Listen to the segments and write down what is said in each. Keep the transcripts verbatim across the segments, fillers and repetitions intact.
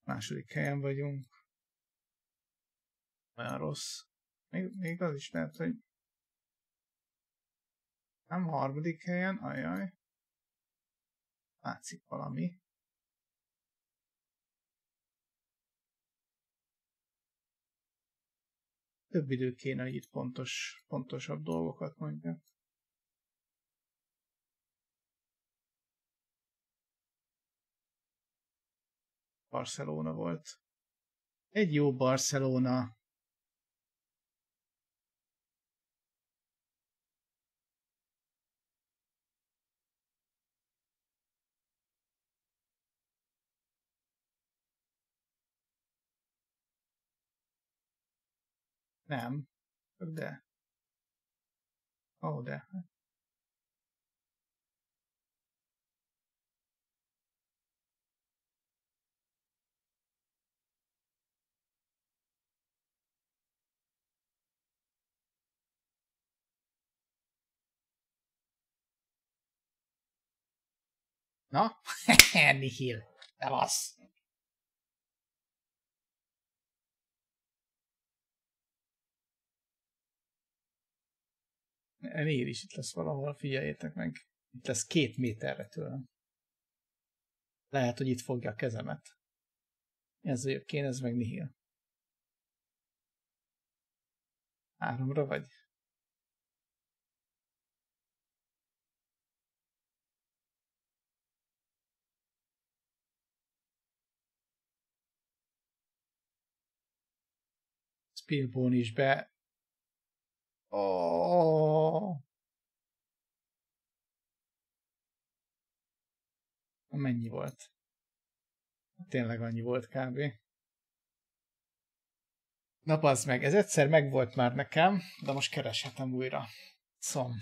Második helyen vagyunk. Olyan rossz. Még, még az is lehet, hogy nem harmadik helyen, ajaj. Látszik valami. Több idő kéne, hogy itt pontos, pontosabb dolgokat mondjak. Barcelona volt. Egy jó Barcelona. Nem. De. Ó, oh, de. Na? Nihil. Nem az. Nihil is itt lesz valahol, figyeljétek meg. Itt lesz két méterre tőlem. Lehet, hogy itt fogja a kezemet. Ez vagyok én, ez meg Nihil. Háromra vagy? Spillbone is be. Oh. Mennyi volt? Tényleg annyi volt kb. Na bazd meg, ez egyszer megvolt már nekem, de most kereshetem újra. Szom.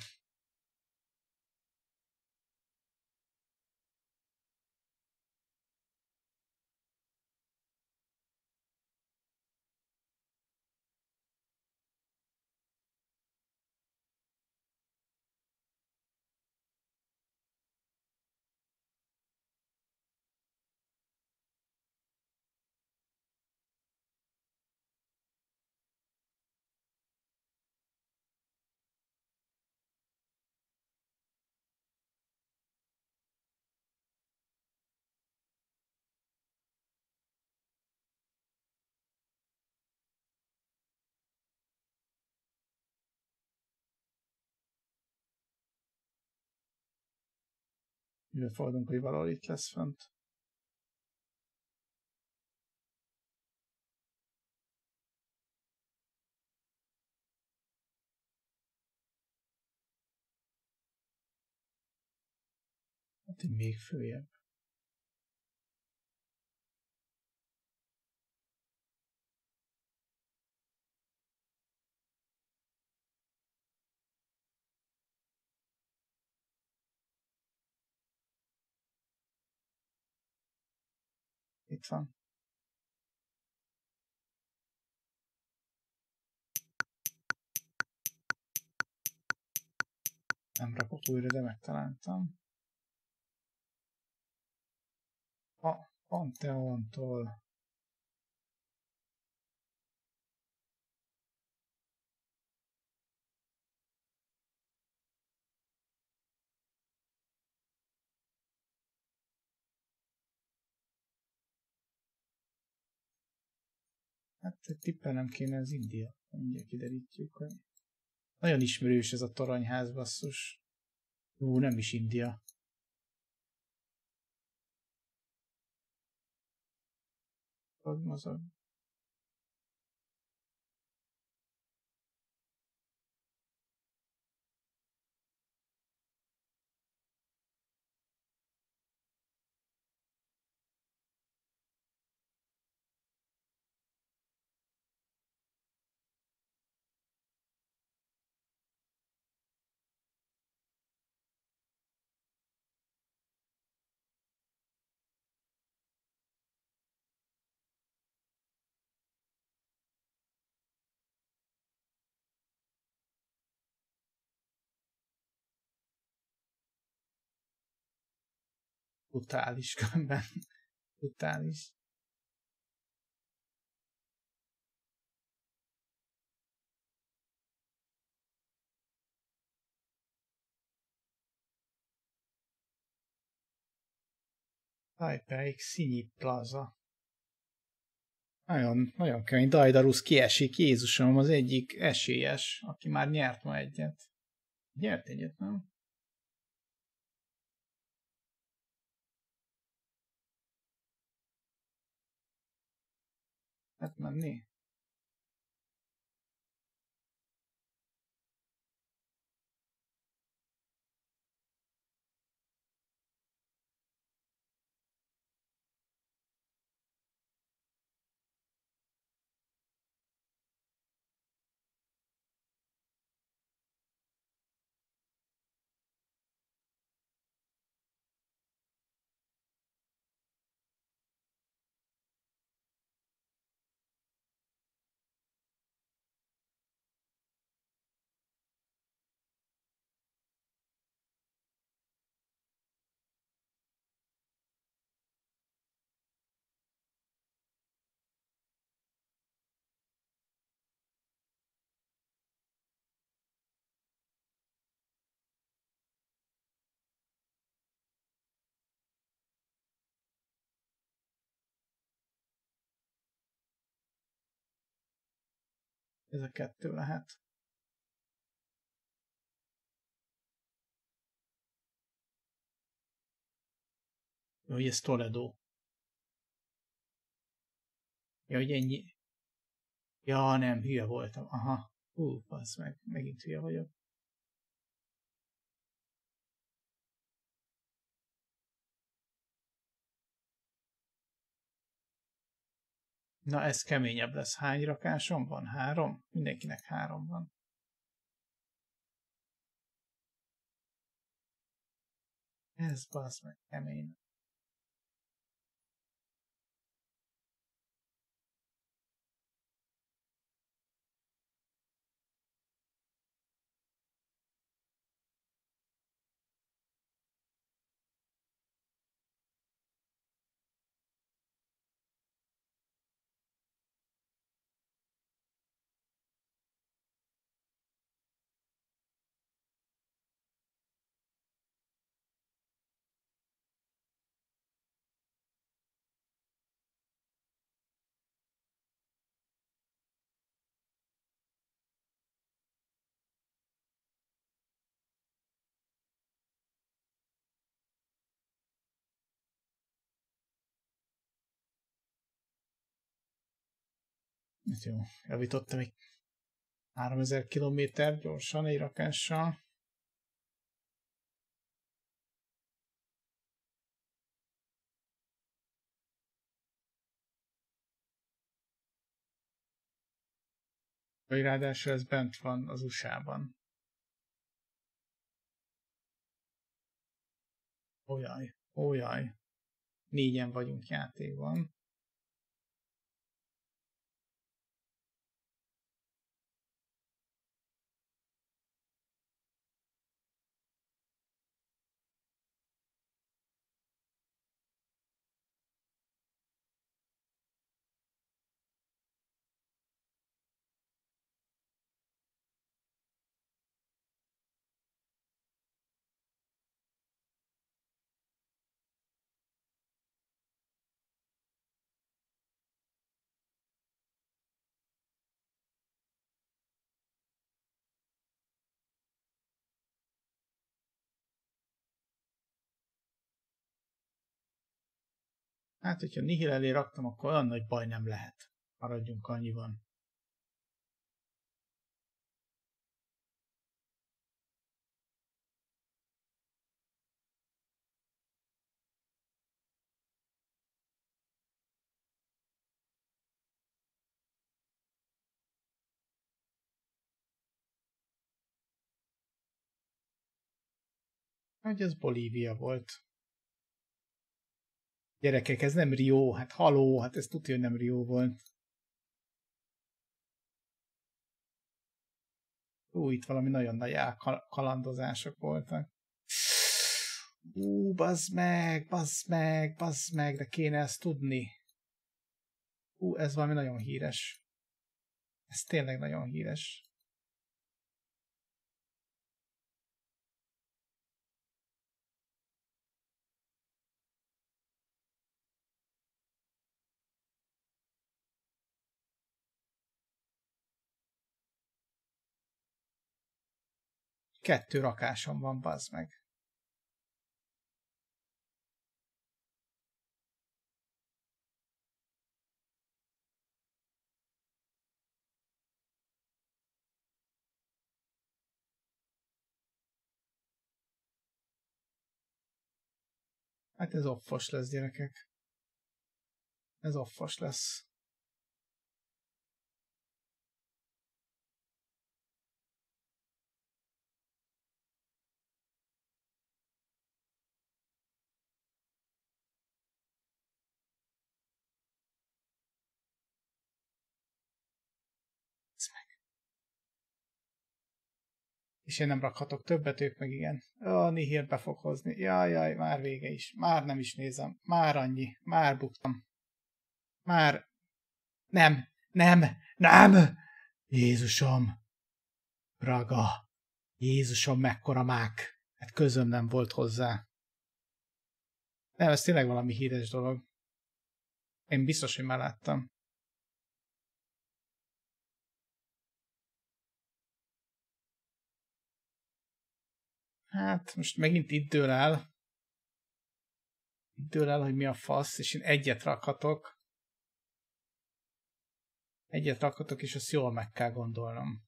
Mivel fordulunk, hogy valahol itt lesz fönt. Hát így még följebb. Itt van. Nem rakok újra, de megtaláltam. A Pantheontól. Hát tippelnem kéne az India. Mindjárt kiderítjük, hogy nagyon ismerős ez a toronyház, basszus. Ú, nem is India. Hogy mozog? Brutális különben. Brutális. Taipei Xinyi Plaza. Nagyon, nagyon kemény. Daidarus kiesik, Jézusom, az egyik esélyes, aki már nyert ma egyet. Nyert egyet, nem? Hát menni. Ez a kettő lehet. Jó, hogy ez Toledo. Ja, hogy ennyi. Ja, nem, hülye voltam. Aha. Hú, passz meg, megint hülye vagyok. Na, ez keményebb lesz. Hány rakásom van? Három? Mindenkinek három van. Ez bassz meg kemény. Ez jó. Javítottam egy háromezer kilométer gyorsan egy rakással. Vagy ráadásul ez bent van az u es á-ban. Ójaj, ójaj. Négyen vagyunk játékban. Hát, hogyha Nihil elé raktam, akkor olyan nagy baj nem lehet. Maradjunk annyiban. Hogy ez Bolívia volt. Gyerekek, ez nem Rio, hát haló, hát ez tudja, hogy nem Rio volt. Ú, itt valami nagyon nagy kalandozások voltak. Ú, bazd meg, bazd meg, bazd meg, de kéne ezt tudni. Ú, ez valami nagyon híres. Ez tényleg nagyon híres. Kettő rakásom van, bazd meg. Hát ez offos lesz, gyerekek. Ez offos lesz. És én nem rakhatok többet, ők meg igen. Ó, Nihil be fog hozni. Jaj, jaj, már vége is. Már nem is nézem. Már annyi. Már buktam. Már... Nem, nem, nem! Jézusom! Raga! Jézusom, mekkora mák! Hát közöm nem volt hozzá. Nem, ez tényleg valami híres dolog. Én biztos, hogy már láttam. Hát, most megint itt dől el. Itt dől el, hogy mi a fasz, és én egyet rakhatok. Egyet rakhatok, és azt jól meg kell gondolnom.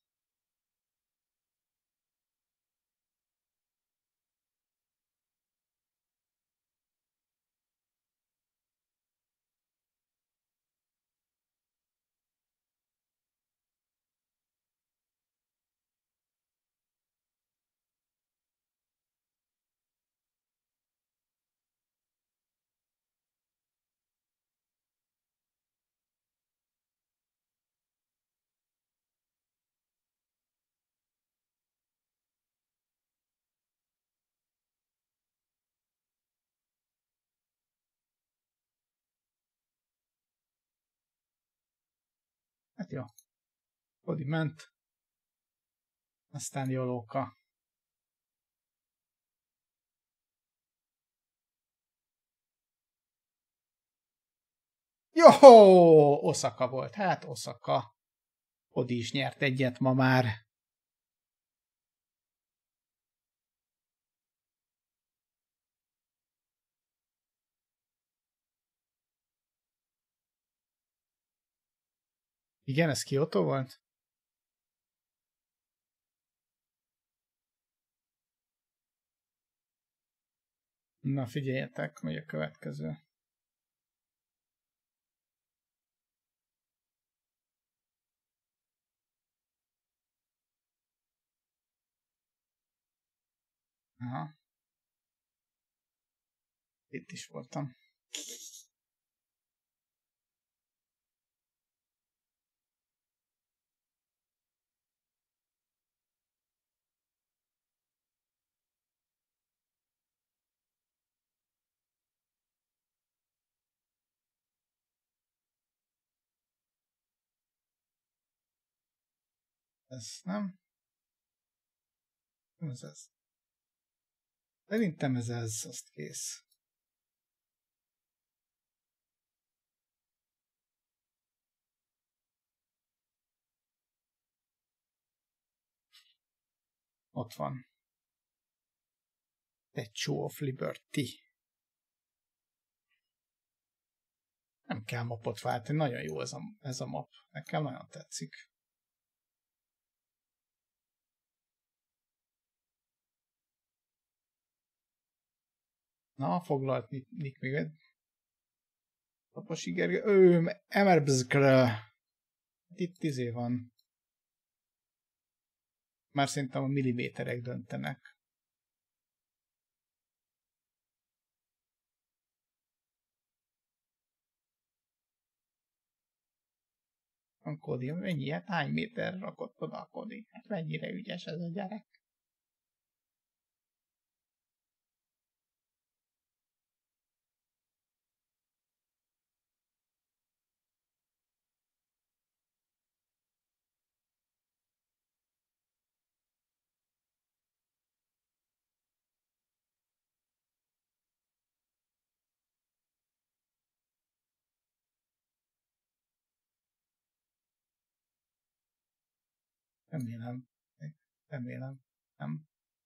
Hát jó. Odi ment. Aztán Jolóka. Jó, Osaka volt. Hát Osaka. Odi is nyert egyet ma már. Igen, ez Kyoto volt? Na figyeljetek, megy a következő. Aha. Itt is voltam. Ez nem? Nem ez ez. Szerintem ez ez, azt kész. Ott van. Statue of Liberty. Nem kell mapot váltani, nagyon jó ez a, ez a map. Nekem nagyon tetszik. Na, foglalt Nick még egy. Taposi Gergely. Ő, Emerbzkr. Itt izé van. Már szerintem a milliméterek döntenek. A Kodi, mennyi? Hát hány méter rakott oda a Kodi? Hát mennyire ügyes ez a gyerek? Remélem. Remélem. Nem.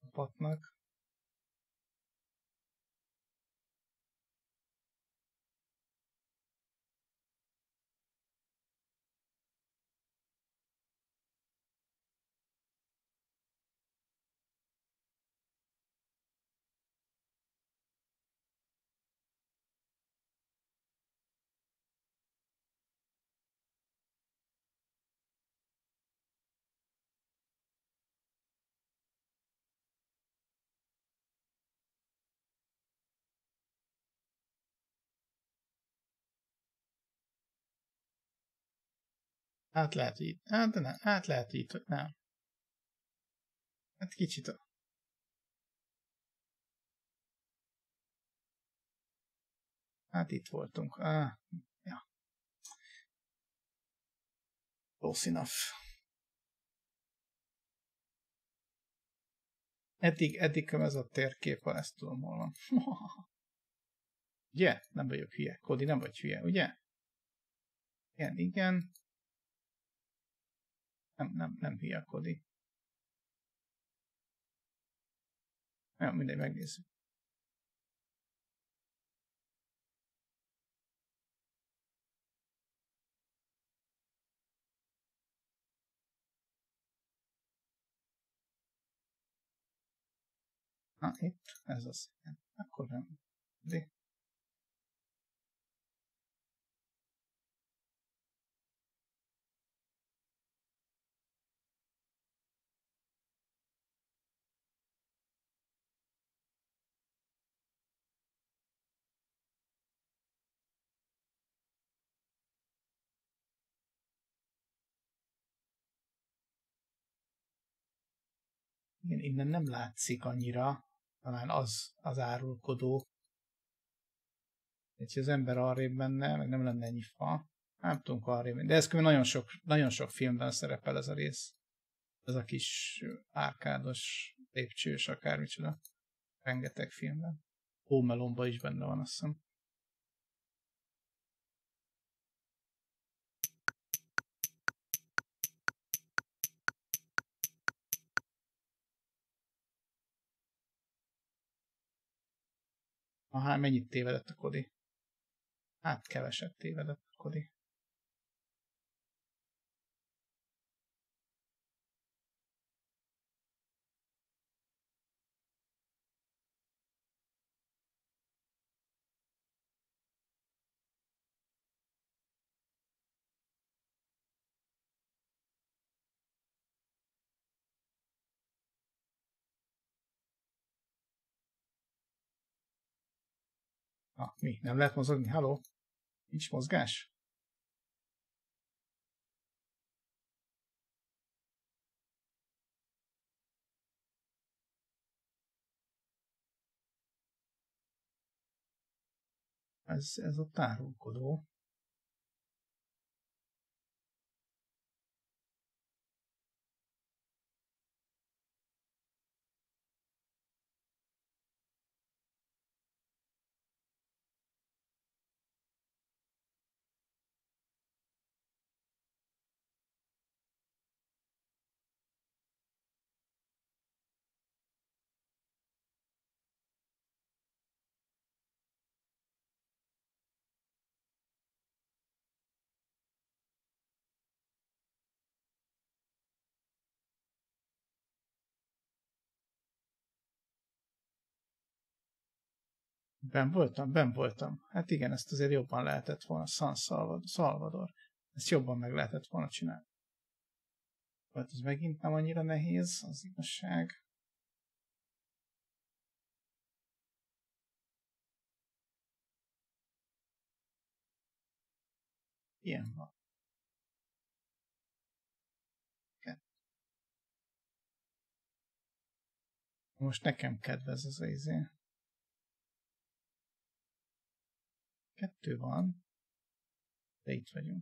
patnak. Hát lehet így, hát de nem, hát lehet így, hogy nem. Hát kicsit. Hát itt voltunk. Ah, ja. Close enough. Eddig, eddig ez a térkép, ha ezt tudom, hol van. Ugye? Nem vagyok hülye. Kodi, nem vagy hülye, ugye? Igen, igen. Nem, nem, nem hülye, Kodi. Ja, mindegy, megnézzük. Na, itt, ez az. Akkor nem. De. Igen, innen nem látszik annyira, talán az az árulkodó. Hogyha az ember arrébb menne, meg nem lenne ennyi fa. Nem tudunk arrébb. De ez nagyon sok, nagyon sok filmben szerepel ez a rész. Ez a kis árkádos, lépcsős, akármicsoda. Rengeteg filmben. Home Alone-ban is benne van, azt hiszem. Aha, mennyit tévedett a Kodi? Hát keveset tévedett a Kodi. Ah, mi? Nem lehet mozogni? Halló? Nincs mozgás? Ez, ez a tárulkodó. Ben voltam, ben voltam. Hát igen, ezt azért jobban lehetett volna. San Salvador. Ezt jobban meg lehetett volna csinálni. Hát ez megint nem annyira nehéz, az igazság. Ilyen van. Most nekem kedvez ez az izé. Kettő van, de itt vagyunk.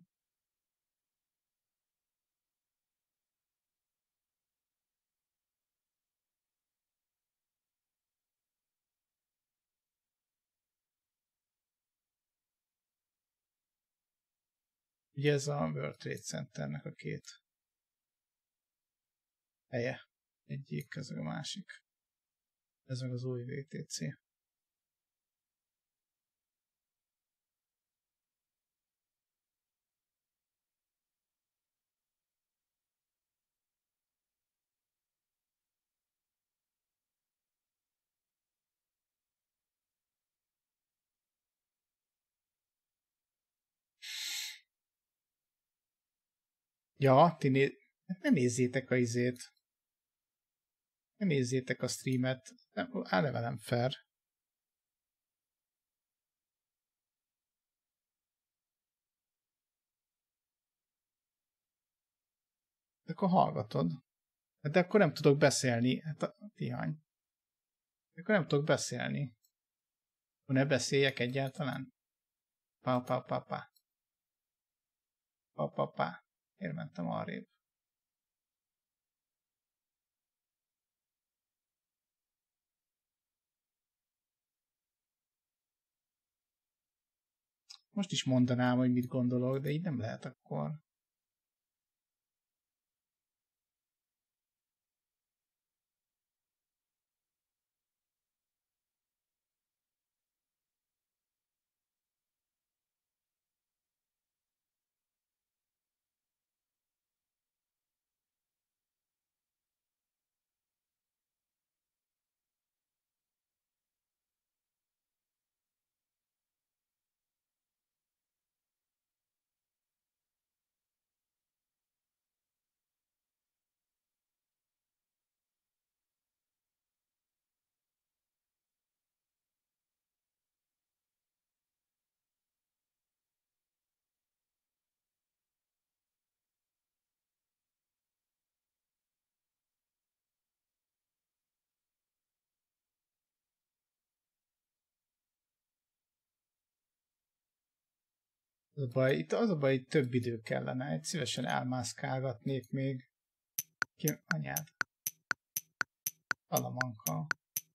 Ugye ez a World Trade Centernek a két helye. Egyik közül a másik. Ez meg az új vé té cé. Ja, ti né... ne nézzétek a izét. Ne nézzétek a streamet. Eleve nem fair. De akkor hallgatod. De akkor nem tudok beszélni. Hát a tihany. De akkor nem tudok beszélni. Akkor ne beszéljek egyáltalán. Pa, pa, pa, pa. Pa, pa, pa. Miért mentem arrébb? Most is mondanám, hogy mit gondolok, de így nem lehet akkor. Az a baj, itt az a baj, hogy több idő kellene. Egy szívesen elmászkálgatnék még. Ki anyád? Alamanka.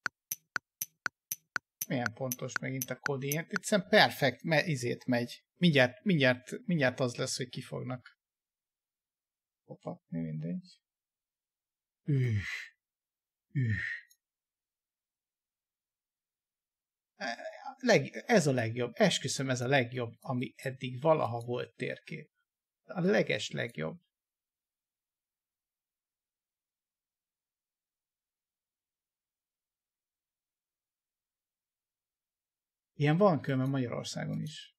Milyen pontos megint a kód ilyen? Egyszerűen perfekt, mert izét megy. Mindjárt, mindjárt, mindjárt az lesz, hogy kifognak kopatni, mindegy. Üh. Üh. Leg, ez a legjobb, esküszöm, ez a legjobb, ami eddig valaha volt térkép. A leges legjobb. Ilyen van különben Magyarországon is.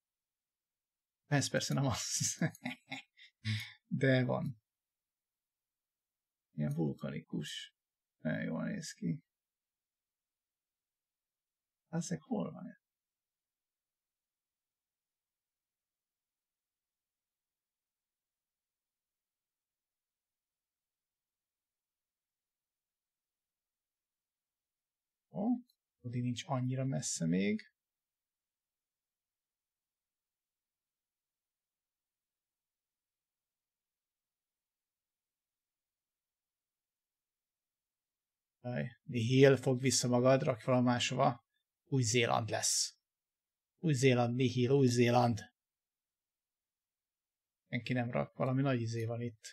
Ez persze nem az. De van. Ilyen vulkanikus. Nagyon jól néz ki. Ezek hol van? Ó, Odi nincs annyira messze még. Nihil, fog vissza magad, rakj valami máshova. Új-Zéland lesz. Új-Zéland, Nihil, Új-Zéland. Senki nem rak, valami nagy izé van itt.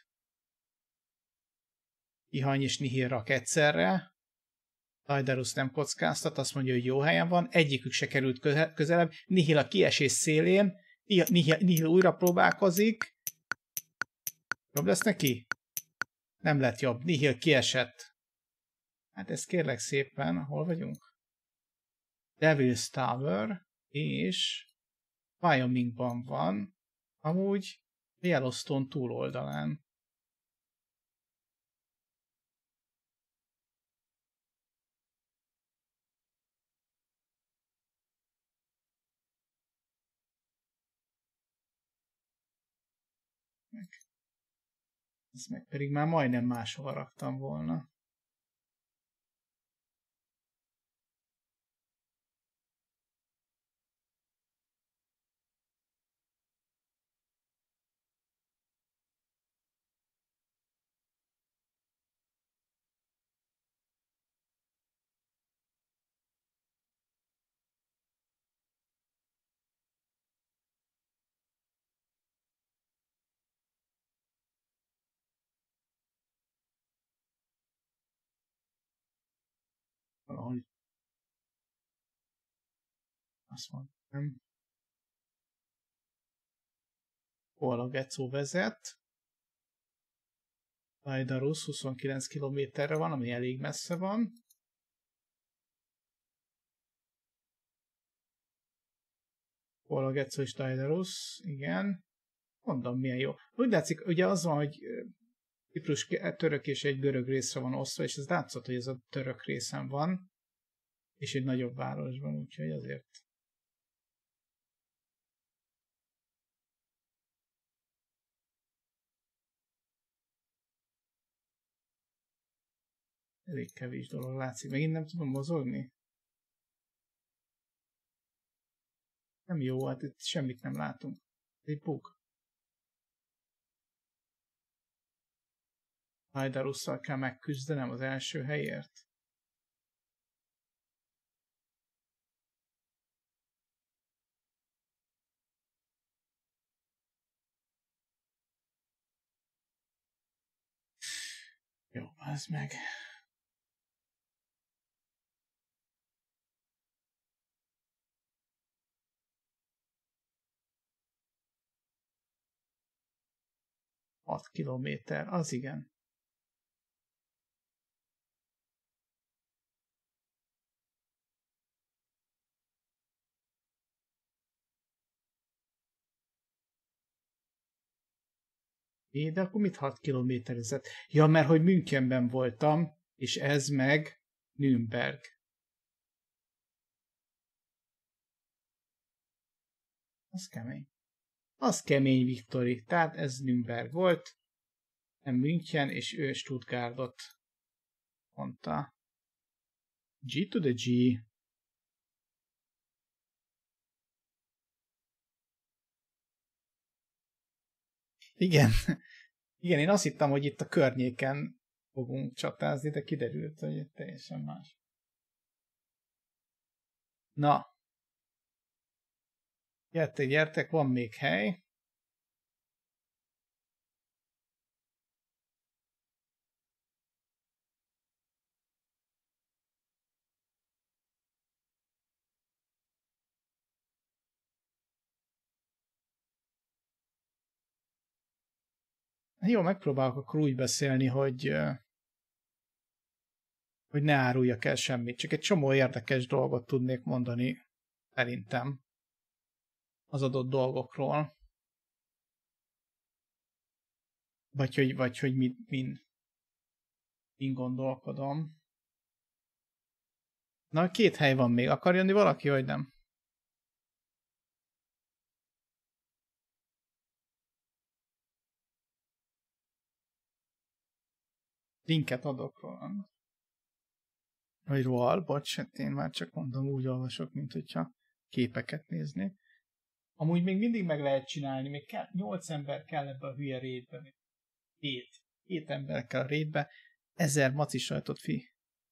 Ihany és Nihil rak egyszerre. Tajderus nem kockáztat, azt mondja, hogy jó helyen van. Egyikük se került közelebb. Nihil a kiesés szélén. Nihil, Nihil újra próbálkozik. Jobb lesz neki? Nem lett jobb. Nihil kiesett. Hát ez kérlek szépen, hol vagyunk? Devil's Tower és Wyomingban van. Amúgy Yellowstone túloldalán. Meg. Ezt meg pedig már majdnem máshova raktam volna. Azt mondtam. Hol a Gecó vezet? Daidarus huszonkilenc kilométerre van, ami elég messze van. Hol a Gecó és Daidarus, igen. Mondom, milyen jó. Úgy látszik, ugye az van, hogy Ciprus török és egy görög részre van osztva, és ez látszott, hogy ez a török részen van, és egy nagyobb városban, úgyhogy azért. Elég kevés dolog látszik. Megint nem tudom mozogni? Nem jó, hát itt semmit nem látunk. Egy bug. Daidarusszal kell megküzdenem az első helyért. Jó, az meg. hat kilométer, az igen. É, de akkor mit hat kilométerezett? Ja, mert hogy Münchenben voltam, és ez meg Nürnberg. Az kemény. Az kemény, Viktori. Tehát ez Nürnberg volt, nem München, és ő Stuttgartot mondta. G to the G. Igen. Igen, én azt hittem, hogy itt a környéken fogunk csatázni, de kiderült, hogy teljesen más. Na. Gyertek, gyertek, van még hely. Jó, megpróbálok akkor úgy beszélni, hogy, hogy ne áruljak el semmit. Csak egy csomó érdekes dolgot tudnék mondani, szerintem, az adott dolgokról. Vagy hogy, vagy, hogy mit, min, min gondolkodom. Na, két hely van még. Akar jönni valaki, vagy nem? Linket adok róla. Vagy róla, bocs, én már csak mondom, úgy olvasok, mint hogyha képeket néznék. Amúgy még mindig meg lehet csinálni, még kell, nyolc ember kell ebbe a hülye rétbe. Hét. Hét ember kell a rétbe. Ezer maci sajtot, fi.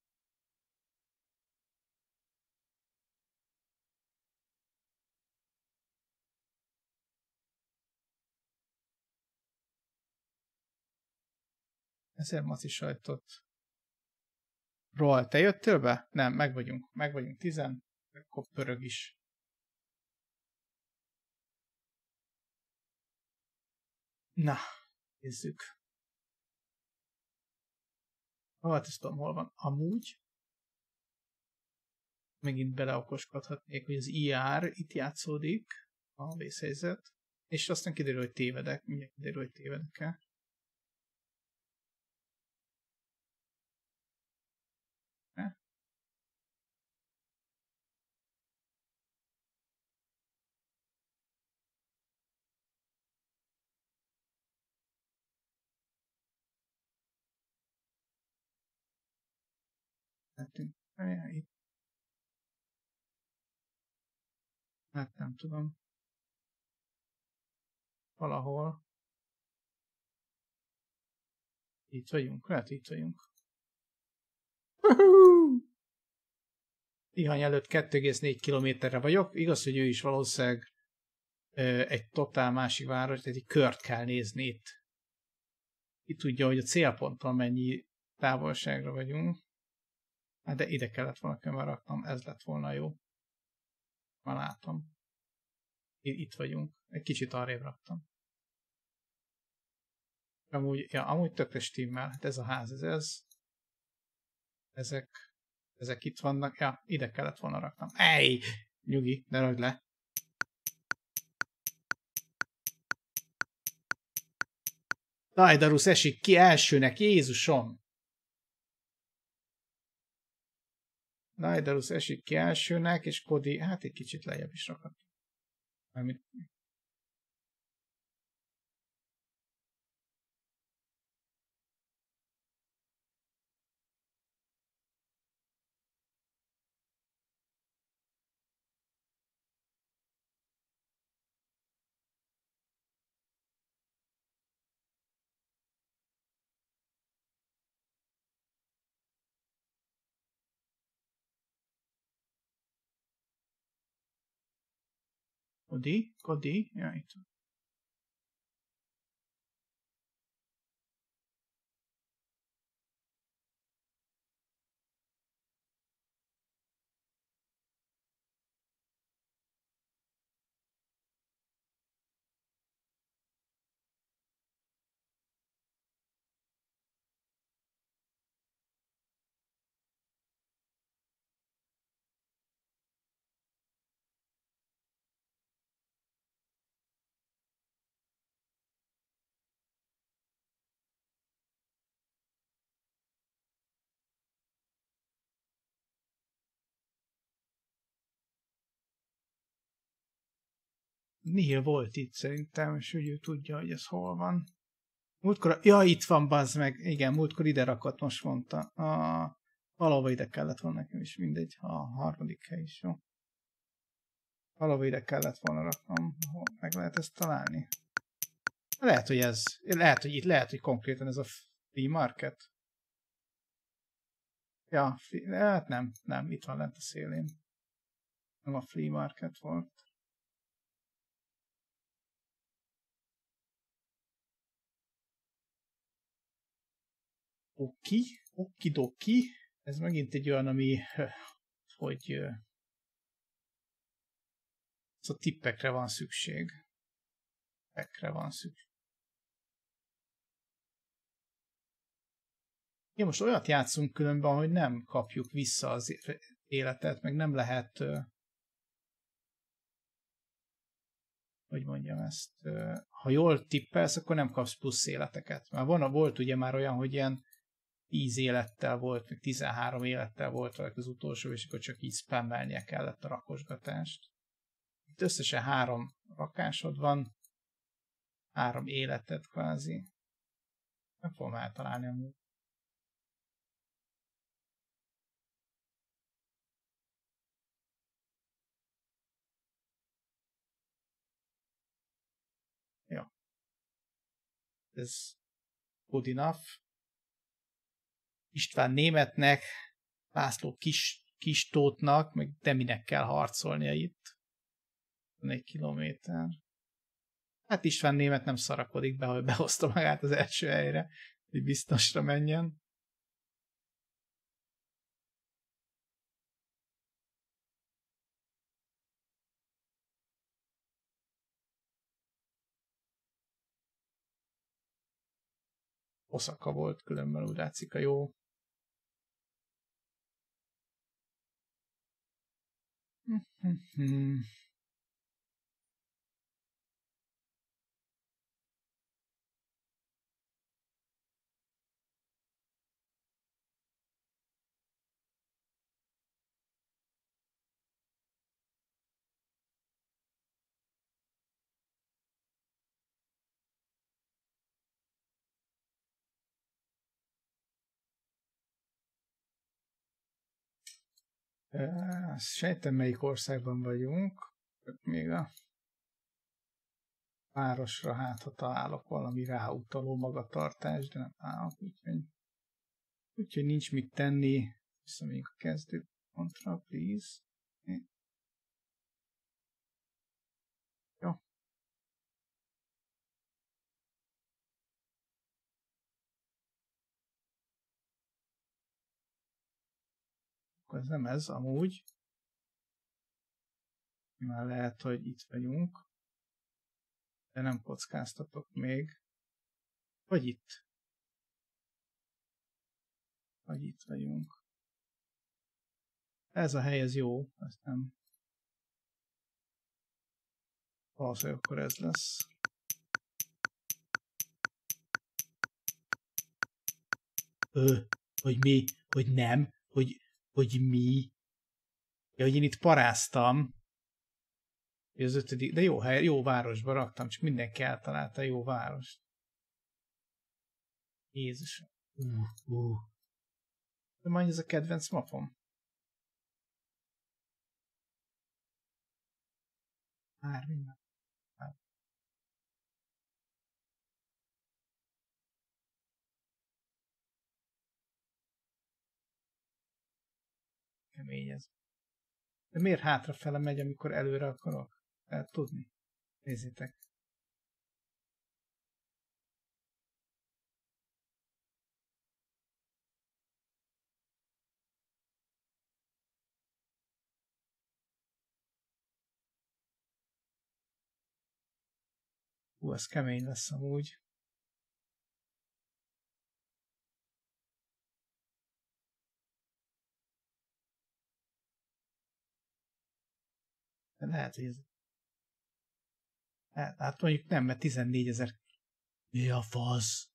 Ezer maci sajtot. Ról, te jöttél be? Nem, meg vagyunk. Meg vagyunk tizen. Akkor pörög is. Na, nézzük. Hát ezt tudom, hol van. Amúgy megint beleokoskodhatnék, hogy az i er itt játszódik a vészhelyzet, és aztán kiderül, hogy tévedek. Mindjárt kiderül, hogy tévedek-e. Ne? Itt. Hát nem tudom. Valahol. Itt vagyunk, lehet itt vagyunk. Tihany előtt kettő egész négy kilométerre vagyok. Igaz, hogy ő is valószínűleg ö, egy totál másik város, tehát egy kört kell nézni itt. Itt tudja, hogy a célponttól mennyi távolságra vagyunk. Hát de ide kellett volna kömmel raknom, ez lett volna jó. Már látom. Itt vagyunk. Egy kicsit arrébb raktam. Amúgy, ja, amúgy tökre stimmel. Hát ez a ház, ez ez. Ezek, ezek itt vannak. Ja, ide kellett volna raknom. Ej! Nyugi, ne ragd le. Daedalus esik ki elsőnek, Jézusom! Daedalus esik ki elsőnek, és Cody, hát egy kicsit lejjebb is rakott. Mármint... Cody? Cody? Ja, itt. Neil volt itt szerintem, és úgy ő tudja, hogy ez hol van. Múltkor, ja, itt van, bazd meg. Igen, múltkor ide rakott, most mondta. A, valahova ide kellett volna nekem is, mindegy. A harmadik hely is jó. Valahova ide kellett volna raknom. Meg lehet ezt találni. Lehet, hogy ez, lehet, hogy itt, lehet, hogy konkrétan ez a flea market. Ja, hát nem, nem, itt van lent a szélén. Nem a flea market volt. Oki, okidoki. Ez megint egy olyan, ami, hogy szóval tippekre van szükség. Tippekre van szükség. Ja, most olyat játszunk különben, hogy nem kapjuk vissza az életet, meg nem lehet, hogy mondjam ezt, ha jól tippelsz, akkor nem kapsz plusz életeket. Már van, volt ugye már olyan, hogy ilyen tíz élettel volt, meg tizenhárom élettel volt valaki az utolsó, és akkor csak így spammelnie kellett a rakosgatást. Itt összesen három rakásod van, három életed kvázi. Nem fogom eltalálni amúgy. Ja. Ez good enough. István németnek, László kis, Kistótnak, meg Deminek kell harcolnia itt. Egy kilométer. Hát István német nem szarakodik be, hogy behozta magát az első helyre, hogy biztosra menjen. Oszaka volt, különben úgy látszik a jó. Sejtem, melyik országban vagyunk. Még a városra hát, ha találok valami ráutaló magatartást, de nem találok, úgyhogy, úgyhogy nincs mit tenni. Visszamegyünk a kezdőpontra, please. Jó. Ez nem ez, amúgy. Már lehet, hogy itt vagyunk. De nem kockáztatok még. Vagy itt. Vagy itt vagyunk. Ez a hely, ez jó. Ezt nem. Valószínűleg akkor ez lesz. Ö, hogy mi? Hogy nem? Hogy, hogy mi? Ja, hogy én itt paráztam. Az ötödik, de jó hely, jó városba raktam, csak mindenki eltalálta jó várost. Jézusom. Uh, uh. De majd ez a kedvenc mapom. Már minden. Már. Kemény ez. De miért hátrafele megy, amikor előre akarok? Lehet tudni. Nézzétek. Hú, ez kemény lesz amúgy. De lehet, hogy ez... Hát, hát mondjuk nem, mert tizennégyezer. Mi a fasz?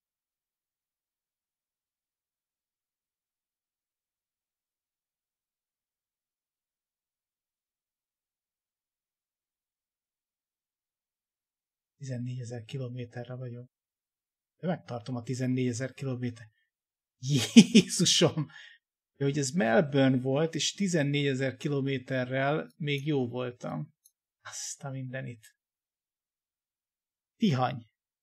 tizennégyezer kilométerre vagyok. De megtartom a tizennégyezer kilométer. Jézusom! Ja, hogy ez Melbourne volt, és tizennégyezer kilométerrel még jó voltam. Azt a mindenit. Tihany.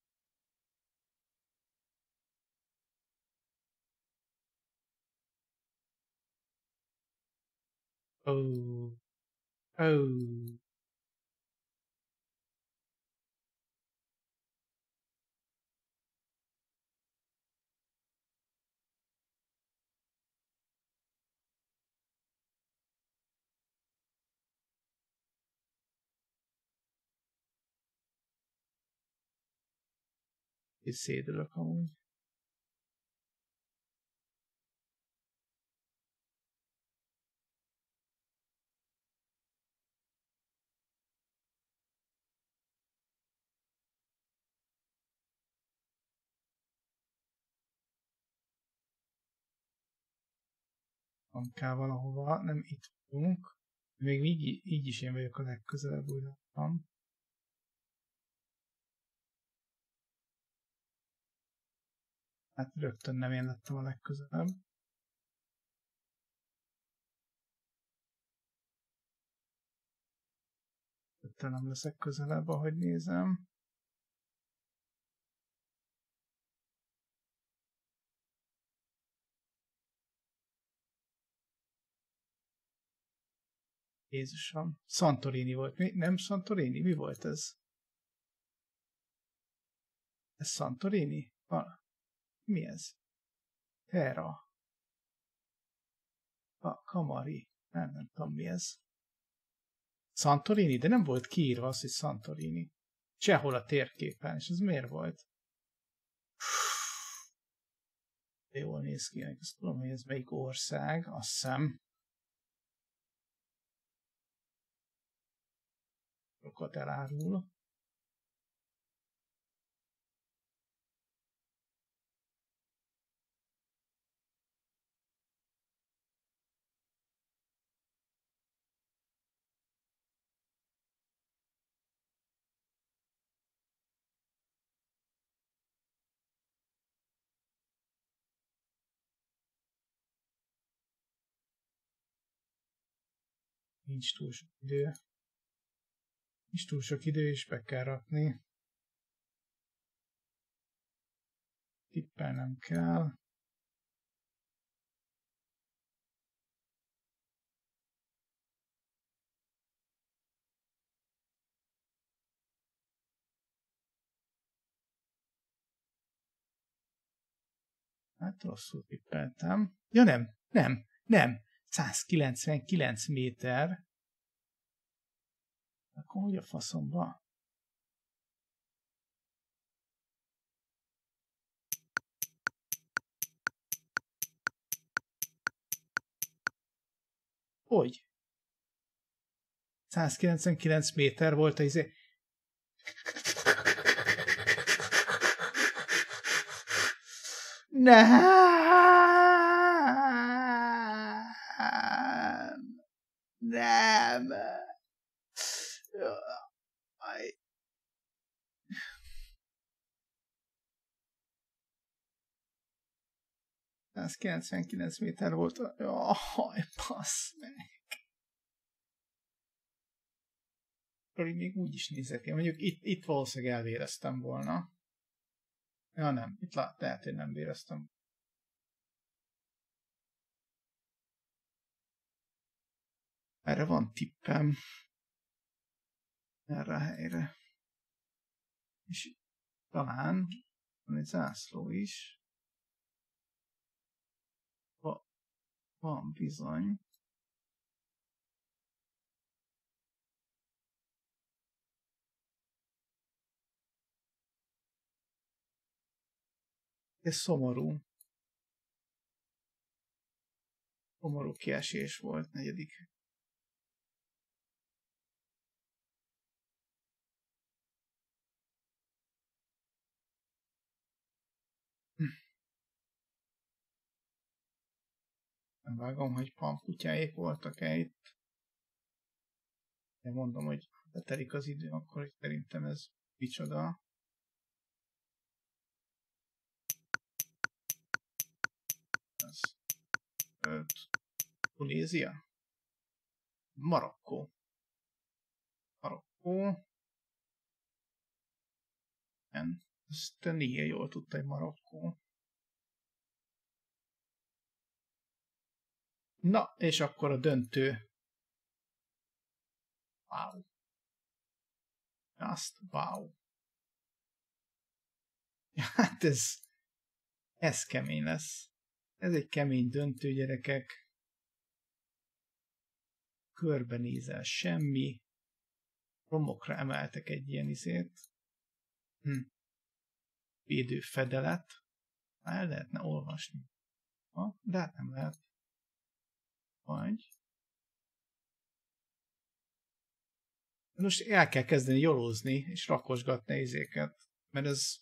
Ó. Oh. Ó. Oh. És szédülök amúgy. Van kell valahova, nem itt vagyunk. Még így, így is én vagyok a legközelebb, úgy láttam. Hát rögtön nem én lettem a legközelebb. Rögtön nem leszek közelebb, ahogy nézem. Jézusom. Santorini volt. Mi? Nem Santorini? Mi volt ez? Ez Santorini? Ah, mi ez? Terra. A Kamari. Nem, nem tudom mi ez. Santorini? De nem volt kiírva az, hogy Santorini. Sehol a térképen. És ez miért volt? De jól néz ki. Azt tudom, hogy ez melyik ország. Azt hiszem. Sokat elárul. Nincs túl sok idő. Nincs túl sok idő, és be kell rakni. Tippelnem kell. Hát rosszul tippeltem. Ja nem, nem, nem. százkilencvenkilenc méter. Akkor hogy a faszomba? Hogy? százkilencvenkilenc méter volt a izé. Nem! Nem! Aj. százkilencvenkilenc méter volt. Jaj, passz meg. Akkor még úgy is nézett ki. Mondjuk itt, itt valószínűleg elvéreztem volna. Ja nem, itt lát, lehet, hogy nem véreztem. Erre van tippem. Erre a helyre. És talán van egy zászló is. Va, van bizony. Ez szomorú. Szomorú kiesés volt, negyedik. Nem vágom, hogy pampkutyáék voltak-e itt. De mondom, hogy betelik az idő, akkor hogy szerintem ez micsoda. Ez öt. Tunézia? Marokkó. Marokkó. Igen. Ezt te néha jól tudta, hogy Marokkó. Na, és akkor a döntő. Wow. Just wow. Hát ez, ez kemény lesz. Ez egy kemény döntő, gyerekek. Körbenézel, semmi. Romokra emeltek egy ilyen izét. Hm. Védő fedelet. El lehetne olvasni. Ha? De hát nem lehet. Vagy. Most el kell kezdeni jolózni, és rakosgatni izéket. Mert ez...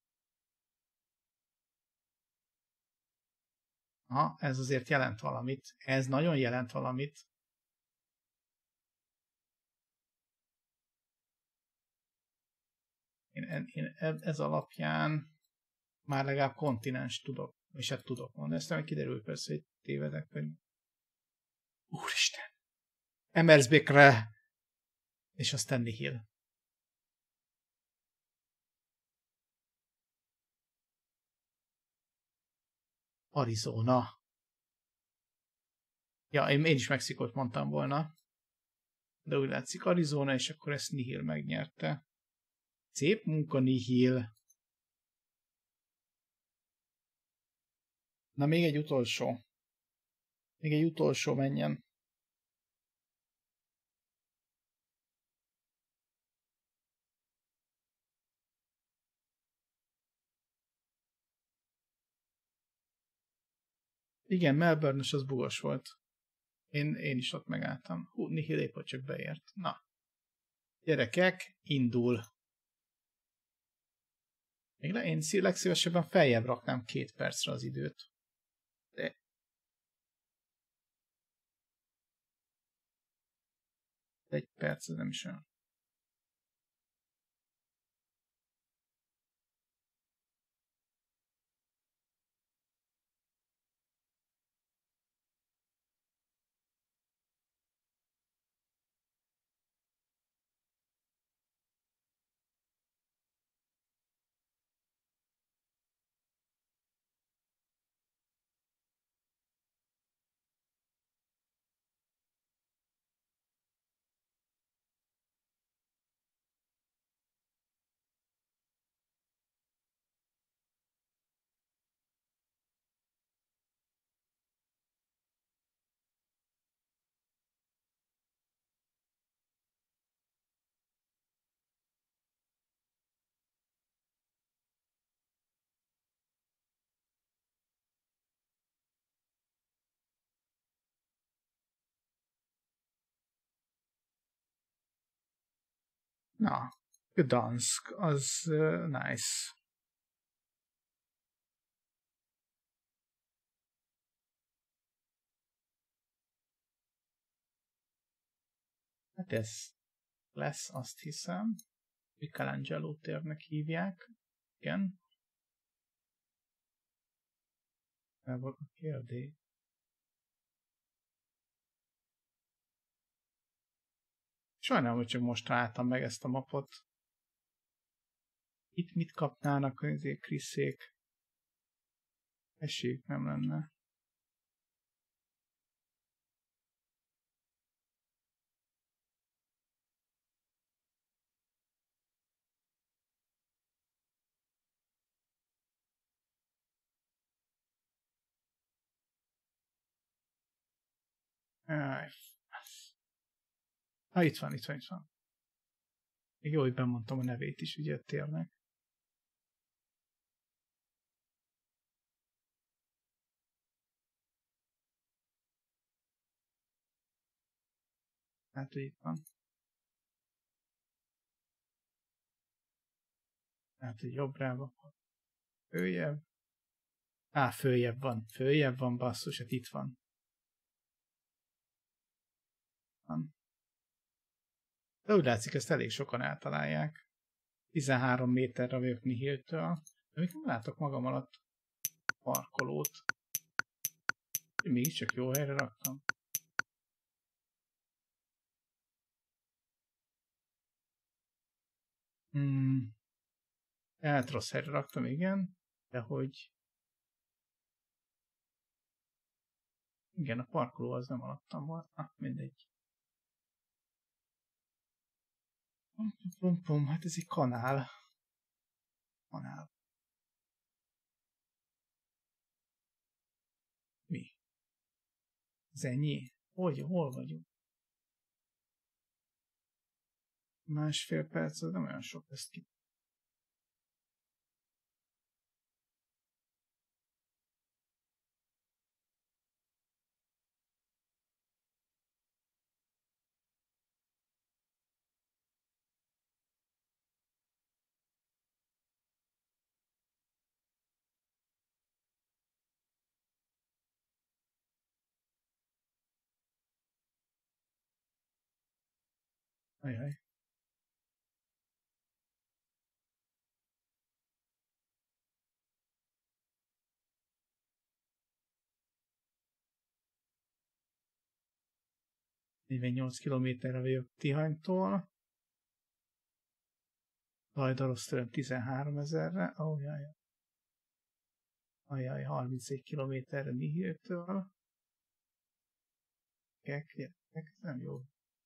Ha, ez azért jelent valamit. Ez nagyon jelent valamit. Én, én ez alapján már legalább kontinens tudok, és hát tudok mondani. Aztán meg kiderül persze, hogy tévedek, hogy úristen! Emersbekre és aztán Nihil. Arizona. Ja, én, én is Mexikót mondtam volna. De úgy látszik Arizona, és akkor ezt Nihil megnyerte. Szép munka, Nihil. Na, még egy utolsó. Még egy utolsó menjen. Igen, Melbourne-ös az bugos volt. Én, én is ott megálltam. Hú, Nihil épp hogy csak beért. Na. Gyerekek, indul. Még le, én legszívesebben feljebb raknám két percre az időt. De... Egy perc, ez nem is olyan. Na, Gdansk, az uh, nice. Hát ez lesz, azt hiszem. Michelangelo térnek hívják. Igen. Ez volt a kérdés. Sajnálom, hogy csak most találtam meg ezt a mapot. Itt mit kapnának azért Kriszék? Esélyük nem lenne. Áj, ha itt van, itt van, itt van. Még jó, hogy bemondtam a nevét is, ugye térnek. Hát, hogy itt van. Hát, hogy jobbra, följebb. Á, följebb van, följebb van, basszus, hát itt van. van. De úgy látszik, ezt elég sokan eltalálják. tizenhárom méterre vagyok Nihiltől. De még nem látok magam alatt parkolót. Mégiscsak jó helyre raktam. Hmm. Hát rossz helyre raktam, igen. De hogy... Igen, a parkoló az nem alattam volt. Ah, mindegy. Pum, pum, pum, hát ez egy kanál. Kanál. Mi? Ez ennyi? Hogy, hol vagyunk? Másfél perc, az nem olyan sok, ezt ki. Ajaj. negyvennyolc kilométerre vagyok Tihanytól. Lajdarosz tőlem tizenhárom ezerre. Ó, oh, jaj. Ajaj, harmincegy kilométerre Nihiltől. Kek, ez nem jó.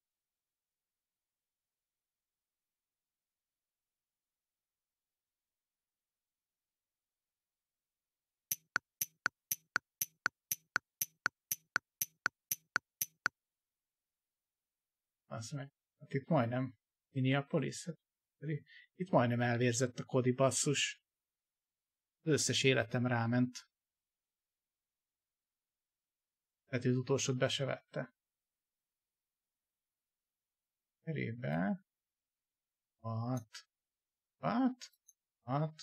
Azt meg, hát itt majdnem Minneapolis. Hát, itt majdnem elvérzett a Kodi basszus. Az összes életem ráment. Tehát az utolsót be se vette. Erébe. Hat. Hat. Hat.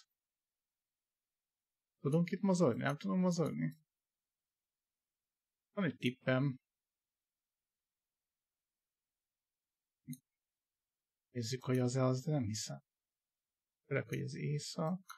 Tudunk itt mozogni? Nem tudom mozogni? Van egy tippem. Nézzük, hogy az-e az, de nem hiszem. Főleg, hogy az éjszak.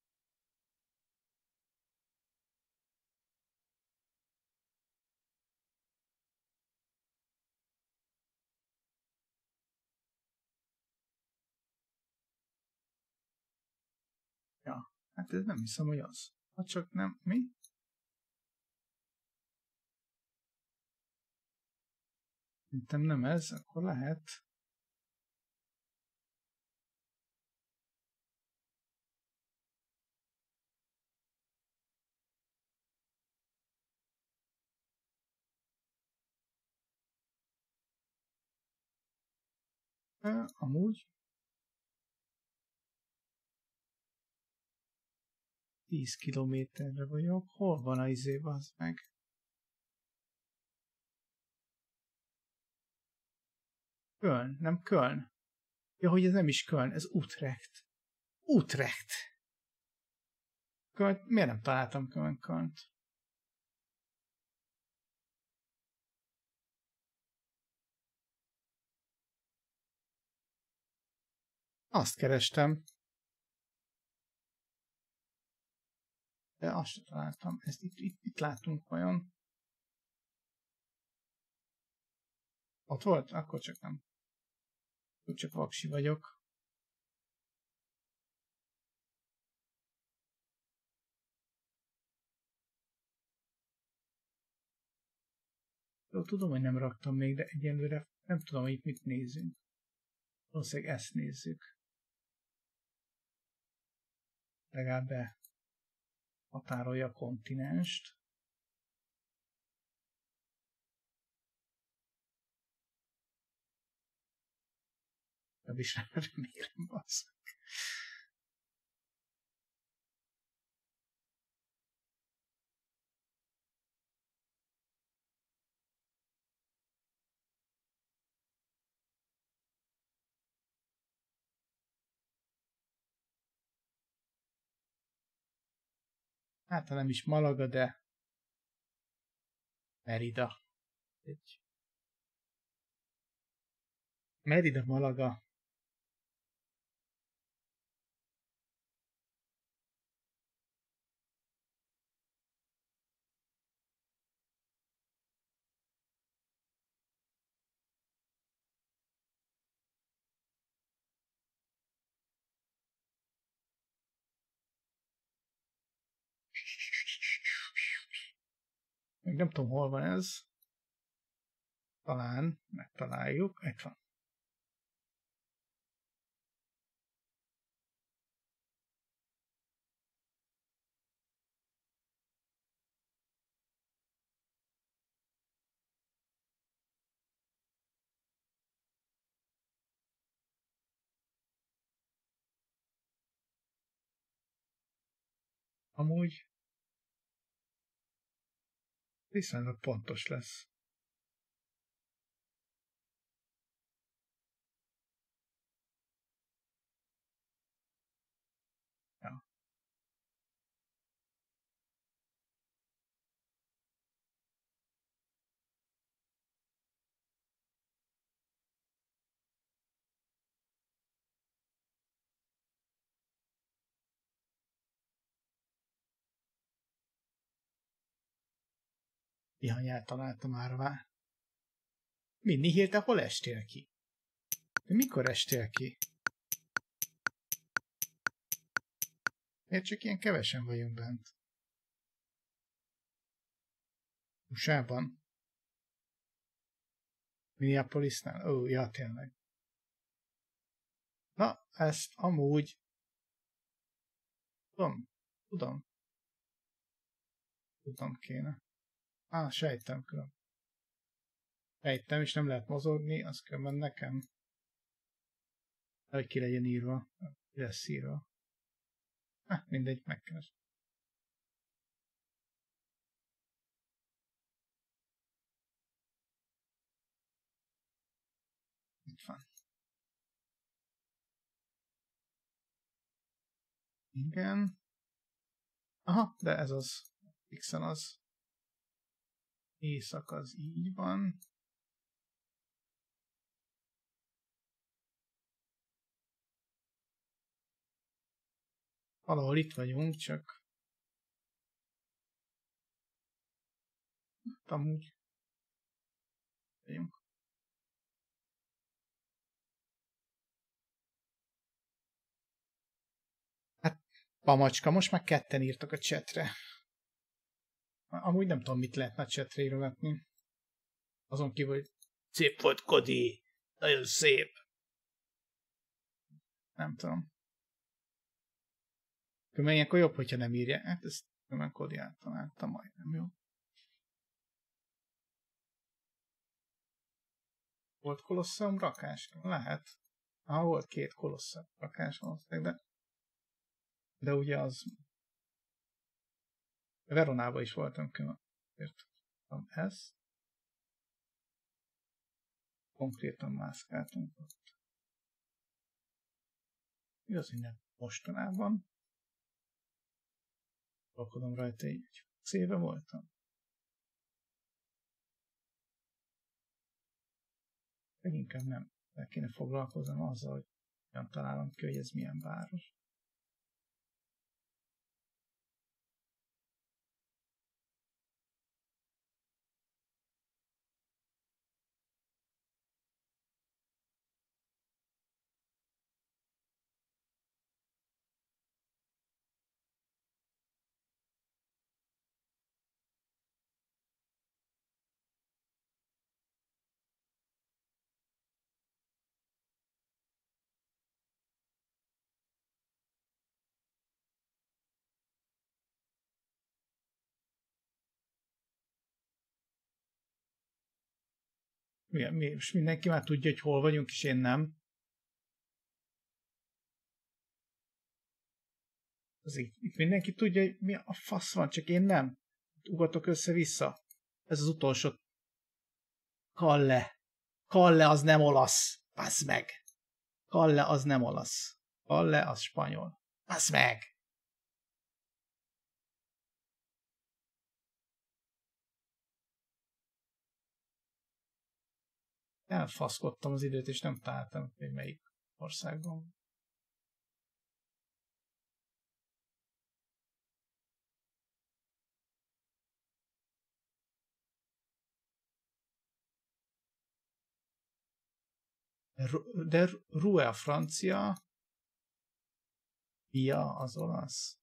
Ja, hát ez nem hiszem, hogy az. Ha csak nem, mi? Szerintem nem ez, akkor lehet. E, amúgy. tíz kilométerre vagyok. Hol van a izé, az meg? Köln, nem Köln. Ja, hogy ez nem is Köln, ez Utrecht. Utrecht! Köln, miért nem találtam Köln Kölnt? Azt kerestem. De azt sem találtam. Ezt itt, itt, itt látunk vajon. Ott volt? Akkor csak nem. Úgy csak vaksi vagyok. Jó, tudom, hogy nem raktam még, de egyelőre nem tudom, hogy itt mit nézünk. Valószínűleg ezt nézzük. Legalább be határolja a kontinenst. Nem is remélem, basszak. Hát, ha nem is Malaga, de Merida. Egy. Merida, Malaga. Még nem tudom, hol van ez. Talán megtaláljuk. Itt van. Amúgy viszonylag pontos lesz. Ja. Ihanyát találtam már vá. Mi, Nihil, te hol estél ki? De mikor estél ki? Miért csak ilyen kevesen vagyunk bent? u es á-ban? Minneapolisnál? Ó, ja, tényleg. Na, ezt amúgy... Tudom, tudom. Tudom kéne. Á, sejtem külön. Sejtem, és nem lehet mozogni, az különben nekem. Hogy ki legyen írva. Ki lesz írva. Hát, mindegy, megkeres. Itt van. Igen. Aha, de ez az. X-en az. Éjszak az így van. Valahol itt vagyunk, csak... Hát amúgy... Vagyunk. Hát, Pamacska, most már ketten írtak a chatre. Amúgy nem tudom, mit lehetne a chatre írogatni. Azon kívül, hogy szép volt, Cody! Nagyon szép! Nem tudom. Különben ilyenkor jobb, hogyha nem írja. Hát ezt különben Cody általálta, majdnem jó. Volt Colosseum rakás? Lehet. Ah, volt két Colosseum rakás valószínűleg, de... De ugye az... Veronában is voltam különben. Ez. Konkrétan mászkáltunk ott. Igaz, hogy nem mostanában. Rakodom rajta így, egy húsz éve voltam. Leginkább nem. El kéne foglalkoznom azzal, hogy hogyan találom ki, hogy ez milyen város. Mi, mi, és mindenki már tudja, hogy hol vagyunk, és én nem. Azért itt mindenki tudja, hogy mi a fasz van, csak én nem. Ugatok össze-vissza. Ez az utolsó. Kalle. Kalle az nem olasz. Bassz meg. Kalle az nem olasz. Kalle az spanyol. Bassz meg. Elfaszkodtam az időt, és nem találtam, hogy melyik országban. De Rue a francia, Pia az olasz.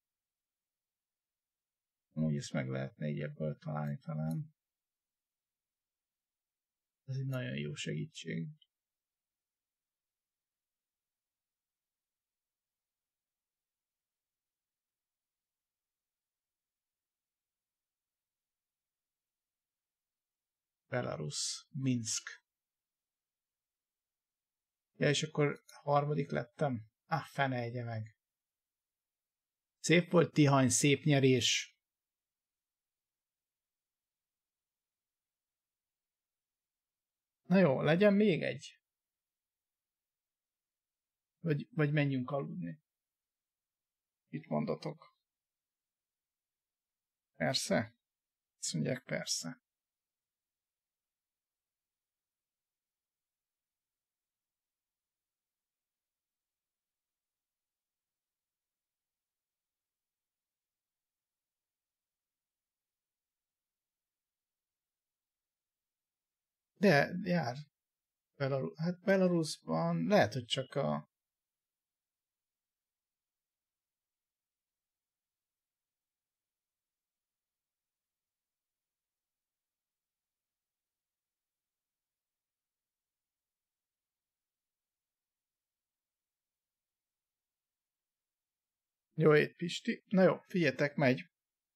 Úgy ezt meg lehetne így ebből találni talán. Ez egy nagyon jó segítség. Belarus, Minsk. Ja, és akkor harmadik lettem? Ah, fene egye meg. Szép volt, Tihany, szép nyerés. Na jó, legyen még egy. Vagy, vagy menjünk aludni. Mit mondatok? Persze? Azt mondják, persze. De jár. Belarus, hát Belarusban lehet, hogy csak a... Jó ét, Pisti. Na jó, figyeljetek, megy.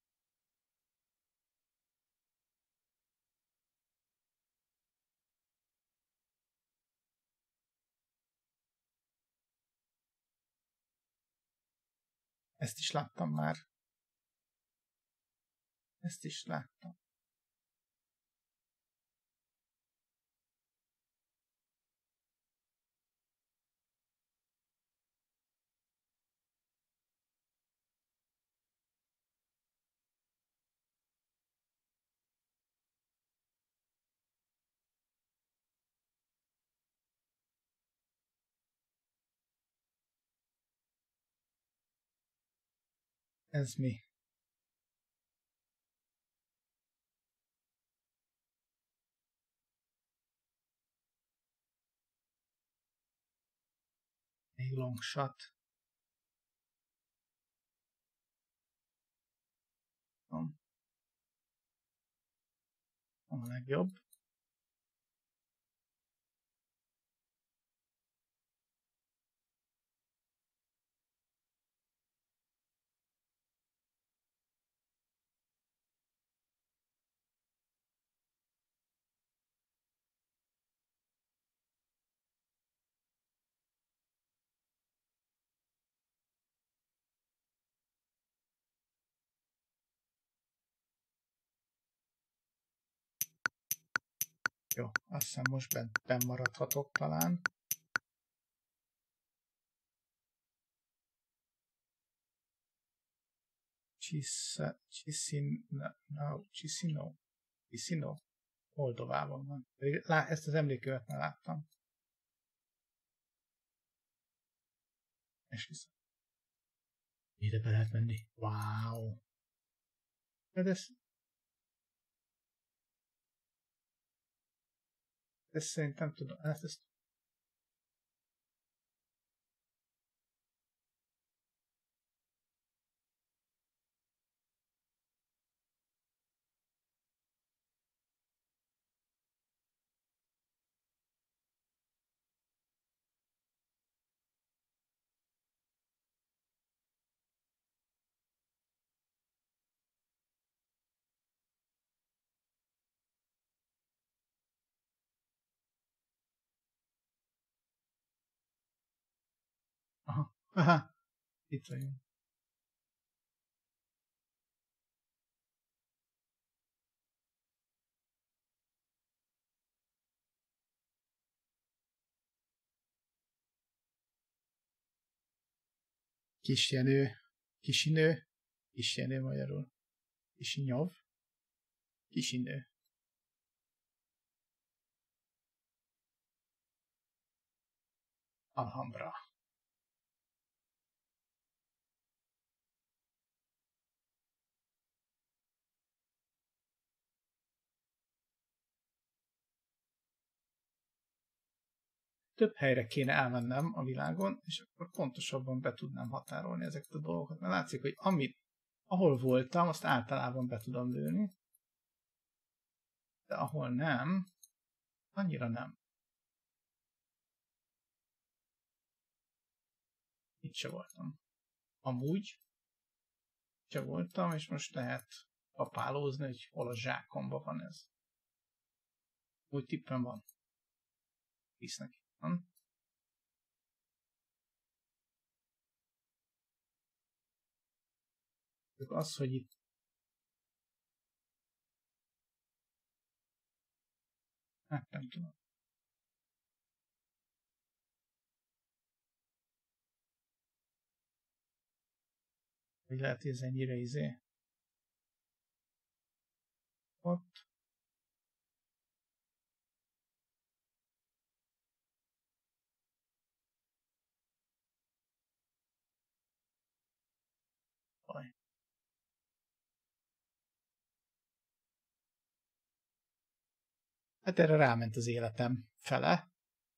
Ezt is láttam már. Ezt is láttam. Ez mi? Egy long shot. A legjobb. Jó, azt hiszem most benn, benn maradhatok talán. Chisinau, Chisinau, Chisinau, Moldovában van. Lá, ezt az emlékövet már láttam. És vissza. Ide be lehet menni. Wow. De ez, ez szerintem tudom. Hát ezt aha. Aha. Itt vagyunk. Kisjenő, Kisinő, Kisjenő magyarul. Kisinyov, Kisinő. Alhambra. Több helyre kéne elmennem a világon, és akkor pontosabban be tudnám határolni ezeket a dolgokat. Mert látszik, hogy amit, ahol voltam, azt általában be tudom lőni, de ahol nem, annyira nem. Itt se voltam. Amúgy se voltam, és most lehet papálózni, hogy hol a zsákomban van ez. Úgy tippen van. Hisznek van. Az, hogy itt hát nem tudom. Hogy lehet, hogy ez ennyire izé. Ott. Baj. Hát erre ráment az életem fele.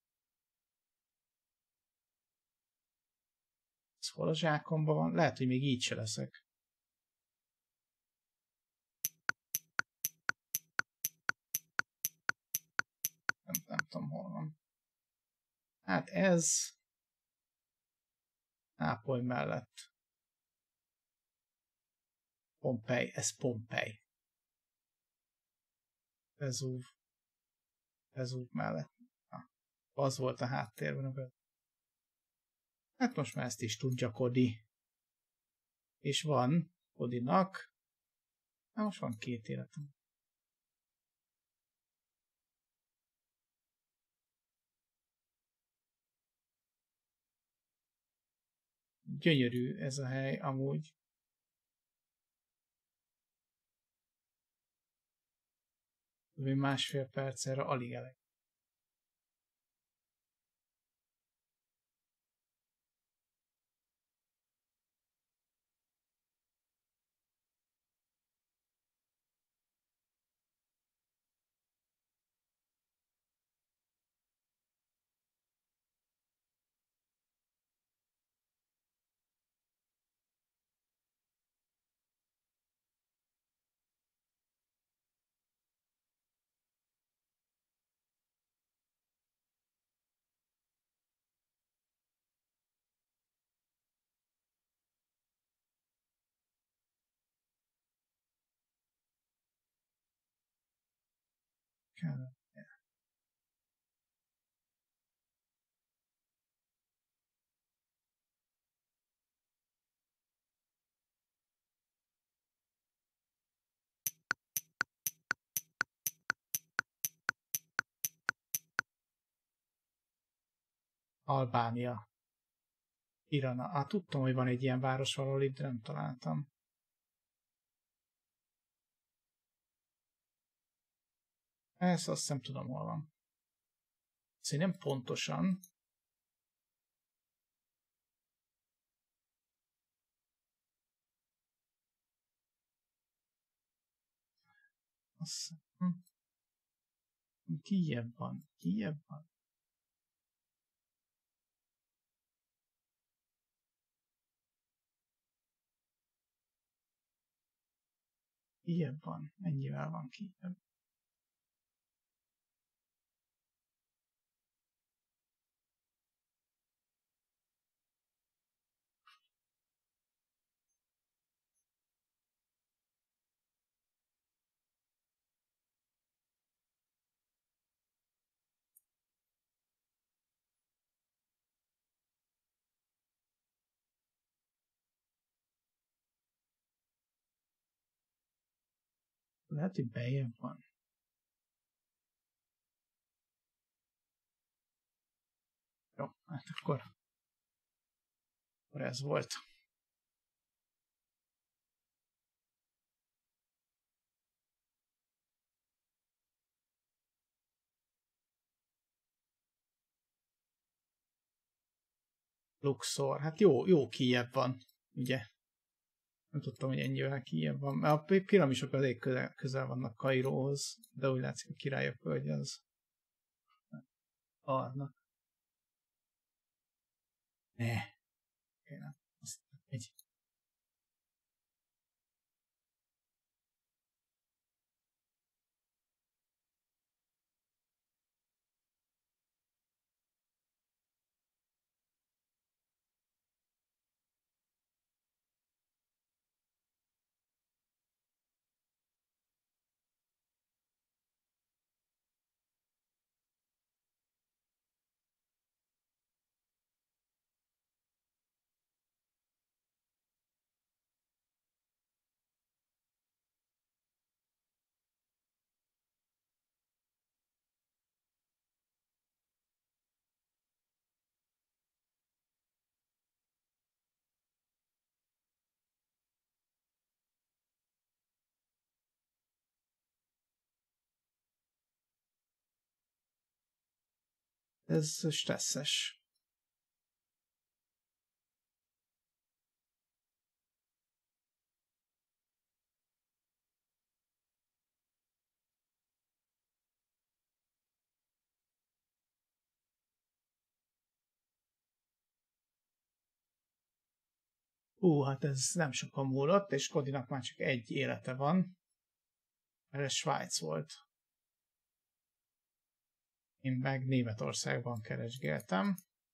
Ez hol a zsákomban van? Lehet, hogy még így se leszek. Nem, nem tudom, hol van. Hát ez Nápoly mellett. Pompei, ez Pompei. Vezúv. Vezúv mellett. Na, az volt a háttérben. Hát most már ezt is tudja Kodi. És van Kodinak. Hát most van két életem. Gyönyörű ez a hely amúgy. Másfél percre alig elég. Kell. Albánia. Tirana. Hát tudtam, hogy van egy ilyen város valahol itt, de nem találtam. Ezt azt hiszem tudom, hol van. Szóval nem pontosan. Azt hiszem. Kijebb van. Kijebb van. Kijebb van. Mennyivel van kijebb? Lehet, hogy bejebb van. Jó, hát akkor, akkor ez volt. Luxor, hát jó, jó kijebb van, ugye? Nem tudtam, hogy ennyivel kijebb van. Mert a piramisok elég közel, közel vannak Kairóhoz, de úgy látszik, a királyok völgy az arnak. Ne. Kérem. Azt egy. Ez stresszes. Ú, hát ez nem sokan múlott, és Kodinak már csak egy élete van. Mert ez Svájc volt. Én meg Németországban keresgéltem.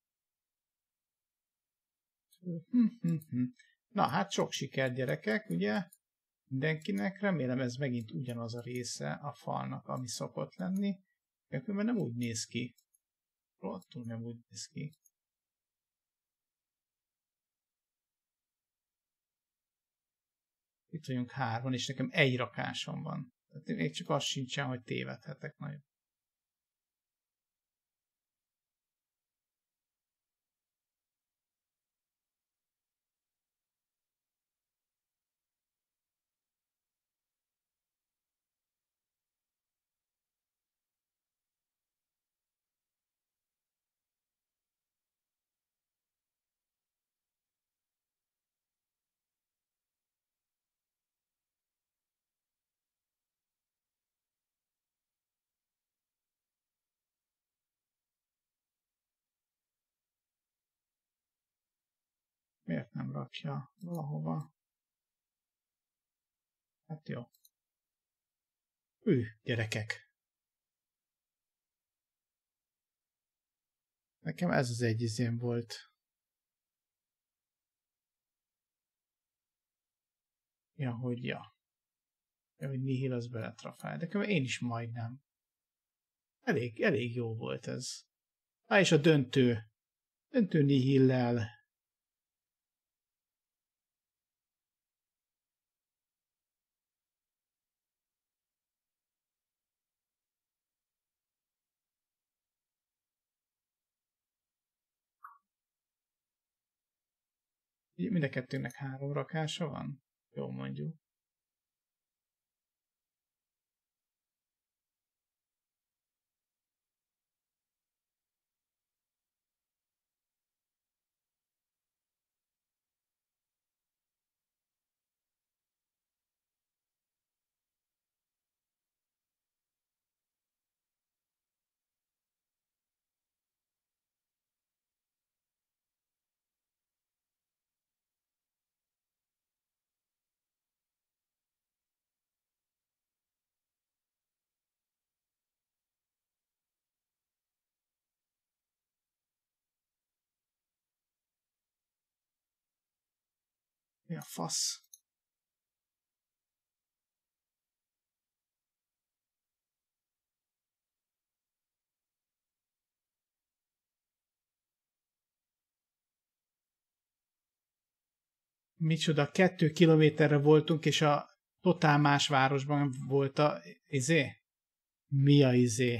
Na hát sok siker, gyerekek, ugye? Mindenkinek. Remélem ez megint ugyanaz a része a falnak, ami szokott lenni. Mert nem úgy néz ki. Rottul nem úgy néz ki. Itt vagyunk hárman, és nekem egy rakásom van. Tehát még csak az sincsen, hogy tévedhetek nagyon. Miért nem rakja valahova? Hát jó. Ő, gyerekek. Nekem ez az egy izém volt. Ja, hogy ja. Ja, hogy Nihil az beletrafál. De én is majdnem. Elég, elég jó volt ez. Á, és a döntő. Döntő Nihillel. Mind a kettőnek három rakása van? Jó mondjuk. Mi a fasz? Micsoda, kettő kilométerre voltunk, és a totál más városban volt a izé? Mi a izé?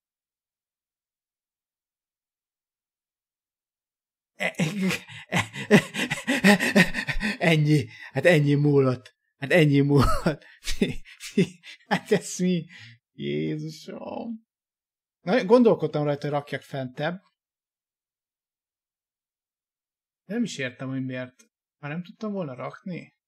Ennyi. Hát ennyi múlott. Hát ennyi múlott. Hát ez mi? Jézusom. Na, gondolkodtam rajta, hogy rakjak fentebb. Nem is értem, hogy miért. Már nem tudtam volna rakni?